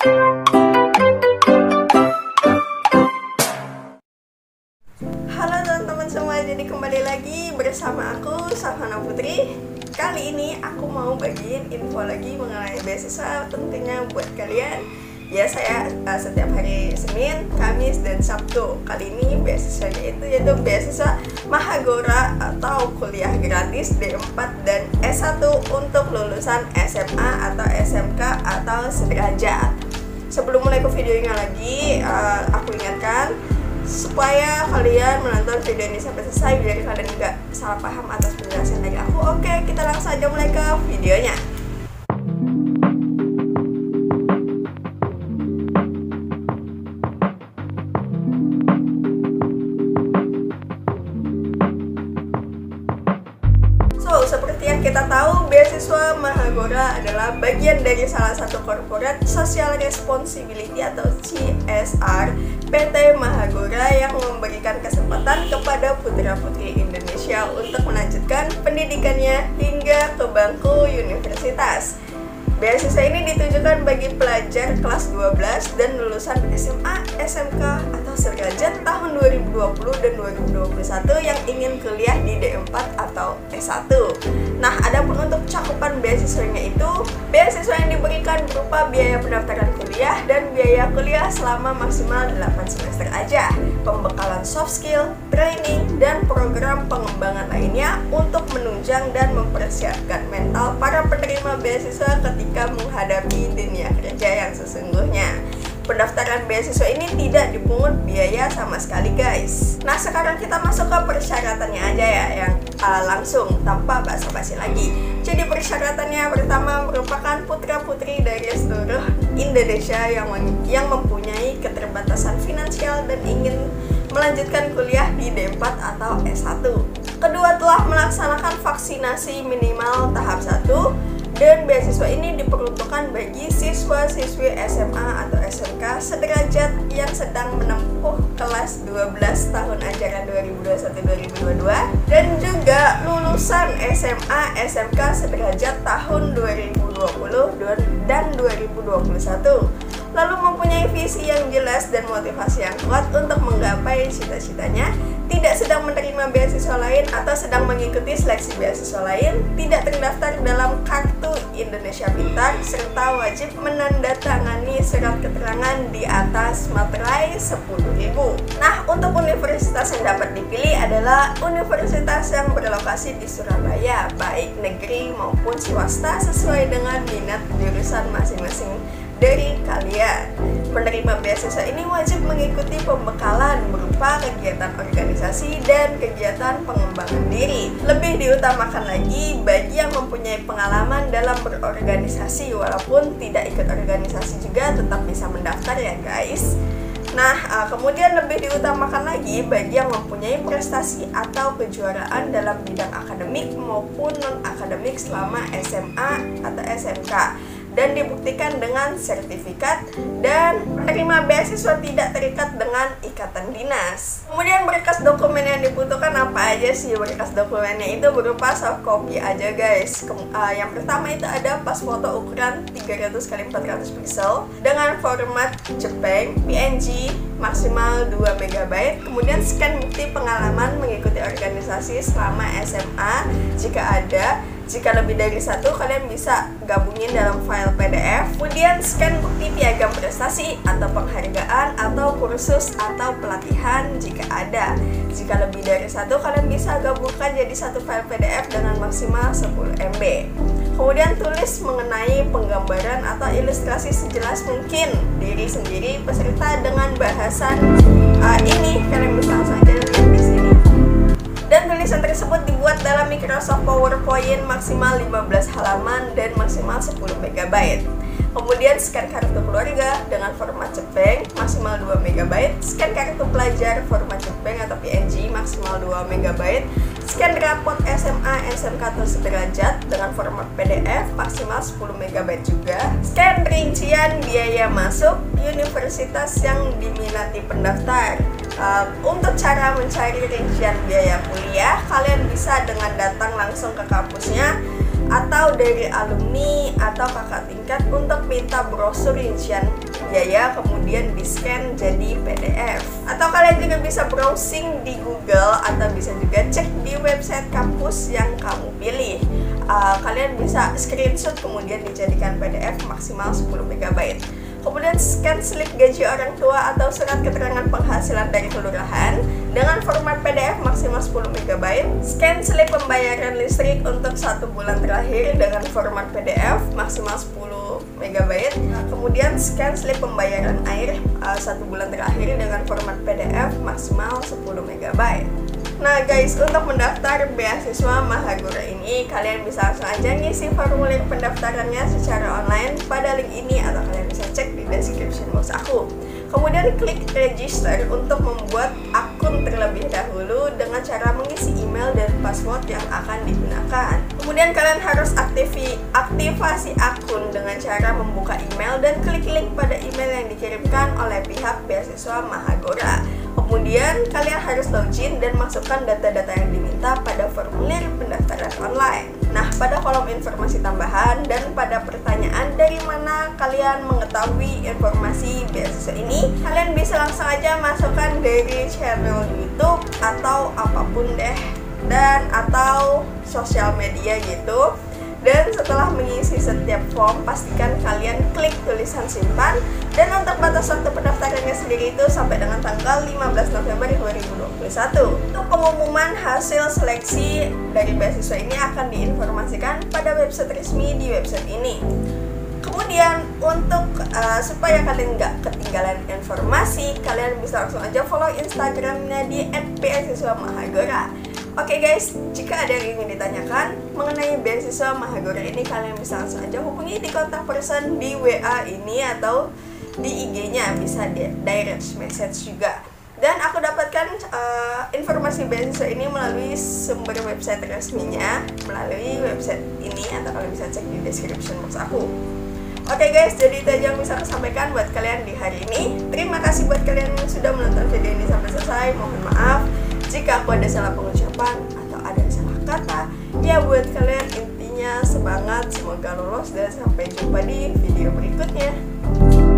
Halo teman-teman semua, jadi kembali lagi bersama aku Safana Putri. Kali ini aku mau bagiin info lagi mengenai beasiswa tentunya buat kalian. Ya, saya setiap hari Senin, Kamis, dan Sabtu. Kali ini beasiswanya yaitu beasiswa Mahagora atau kuliah gratis D4 dan S1 untuk lulusan SMA atau SMK atau sederajat. Sebelum mulai ke videonya lagi, aku ingatkan supaya kalian menonton video ini sampai selesai biar kalian nggak salah paham atas penjelasan dari aku. Oke, kita langsung aja mulai ke videonya. Seperti yang kita tahu, beasiswa Mahagora adalah bagian dari salah satu corporate social responsibility atau CSR PT Mahagora yang memberikan kesempatan kepada putra-putri Indonesia untuk melanjutkan pendidikannya hingga ke bangku universitas. Beasiswa ini ditujukan bagi pelajar kelas 12 dan lulusan SMA, SMK, atau sederajat tahun 2020 dan 2021 yang ingin kuliah di D4 atau S1. Nah, adapun untuk cakupan beasiswanya itu, beasiswa yang diberikan berupa biaya pendaftaran kuliah dan biaya kuliah selama maksimal 8 semester aja, pembekalan soft skill, training, dan program pengembangan lainnya untuk menunjang dan mempersiapkan mental para penerima beasiswa ketika menghadapi dunia kerja yang sesungguhnya. Pendaftaran beasiswa ini tidak dipungut biaya sama sekali, guys. Nah, sekarang kita masuk ke persyaratannya aja ya, yang langsung tanpa basa-basi lagi. Jadi persyaratannya pertama merupakan putra-putri dari seluruh Indonesia yang mempunyai keterbatasan finansial dan ingin melanjutkan kuliah di D4 atau S1. Kedua, telah melaksanakan vaksinasi minimal tahap 1. Dan beasiswa ini diperuntukkan bagi siswa-siswi SMA atau SMK sederajat yang sedang menempuh kelas 12 tahun ajaran 2021-2022 dan juga lulusan SMA SMK sederajat tahun 2020 dan 2021. Lalu mempunyai visi yang jelas dan motivasi yang kuat untuk menggapai cita-citanya, tidak sedang menerima beasiswa lain atau sedang mengikuti seleksi beasiswa lain, tidak terdaftar dalam Kartu Indonesia Pintar, serta wajib menandatangani surat keterangan di atas materai 10.000. Nah, untuk universitas yang dapat dipilih adalah universitas yang berlokasi di Surabaya, baik negeri maupun swasta sesuai dengan minat jurusan masing-masing dari kalian. Penerima beasiswa ini wajib mengikuti pembekalan berupa kegiatan organisasi dan kegiatan pengembangan diri. Lebih diutamakan lagi bagi yang mempunyai pengalaman dalam berorganisasi, walaupun tidak ikut organisasi juga tetap bisa mendaftar ya, guys. Nah, kemudian lebih diutamakan lagi bagi yang mempunyai prestasi atau kejuaraan dalam bidang akademik maupun non-akademik selama SMA atau SMK dan dibuktikan dengan sertifikat, dan penerima beasiswa tidak terikat dengan ikatan dinas. Kemudian berkas dokumen yang dibutuhkan apa aja sih? Berkas dokumennya itu berupa soft copy aja, guys. Yang pertama itu ada pas foto ukuran 300x400 pixel dengan format JPEG, PNG maksimal 2 MB. Kemudian scan bukti pengalaman mengikuti organisasi selama SMA jika ada. Jika lebih dari satu, kalian bisa gabungin dalam file PDF. Kemudian scan bukti piagam prestasi atau penghargaan atau kursus atau pelatihan jika ada. Jika lebih dari satu, kalian bisa gabungkan jadi satu file PDF dengan maksimal 10 MB. Kemudian tulis mengenai penggambaran atau ilustrasi sejelas mungkin diri sendiri peserta dengan bahasan ini. Kalian bisa langsung aja lihat di sini. Dan tulisan tersebut dibuat dalam Microsoft PowerPoint maksimal 15 halaman dan maksimal 10 MB. Kemudian scan kartu keluarga dengan format JPEG maksimal 2 MB, scan kartu pelajar format JPEG atau PNG maksimal 2 MB, scan rapot SMA, SMK atau sederajat dengan format PDF maksimal 10 MB juga, scan rincian biaya masuk universitas yang diminati pendaftar. Untuk cara mencari rincian biaya kuliah, kalian bisa dengan datang langsung ke kampusnya atau dari alumni atau kakak tingkat untuk minta brosur rincian biaya, kemudian di scan jadi PDF. Atau kalian juga bisa browsing di Google atau bisa juga cek di website kampus yang kamu pilih. Kalian bisa screenshot kemudian dijadikan PDF maksimal 10 MB. Kemudian scan slip gaji orang tua atau surat keterangan penghasilan dari kelurahan dengan format PDF maksimal 10 MB. Scan slip pembayaran listrik untuk 1 bulan terakhir dengan format PDF maksimal 10 MB. Kemudian scan slip pembayaran air 1 bulan terakhir dengan format PDF maksimal 10 MB. Nah guys, untuk mendaftar beasiswa Mahagora ini, kalian bisa langsung aja ngisi formulir pendaftarannya secara online pada link ini, atau kalian bisa cek di description box aku. Kemudian klik register untuk membuat akun terlebih dahulu dengan cara mengisi email dan password yang akan digunakan. Kemudian kalian harus aktivasi akun dengan cara membuka email dan klik link pada email yang dikirimkan oleh pihak beasiswa Mahagora. Kemudian kalian harus login dan masukkan data-data yang diminta pada formulir pendaftaran online. Nah, pada kolom informasi tambahan dan pada pertanyaan dari mana kalian mengetahui informasi beasiswa ini, kalian bisa langsung aja masukkan dari channel YouTube atau apapun deh, dan atau sosial media gitu. Dan setelah mengisi setiap form, pastikan kalian klik tulisan simpan. Dan untuk batas waktu pendaftarannya sendiri itu sampai dengan tanggal 15 November 2021. Untuk pengumuman hasil seleksi dari beasiswa ini akan diinformasikan pada website resmi di website ini. Kemudian untuk supaya kalian nggak ketinggalan informasi, kalian bisa langsung aja follow Instagramnya di @beasiswamahagora. Oke guys, jika ada yang ingin ditanyakan mengenai beasiswa Mahagora ini, kalian bisa langsung aja hubungi di kontak person di WA ini atau di IG-nya, bisa di direct message juga. Dan aku dapatkan informasi beasiswa ini melalui sumber website resminya, melalui website ini, atau kalian bisa cek di description box aku. Oke guys, jadi itu aja yang bisa aku sampaikan buat kalian di hari ini. Terima kasih buat kalian yang sudah menonton video ini sampai selesai. Mohon maaf jika aku ada salah pengucapan atau ada salah kata. Ya buat kalian intinya semangat, semoga lolos dan sampai jumpa di video berikutnya.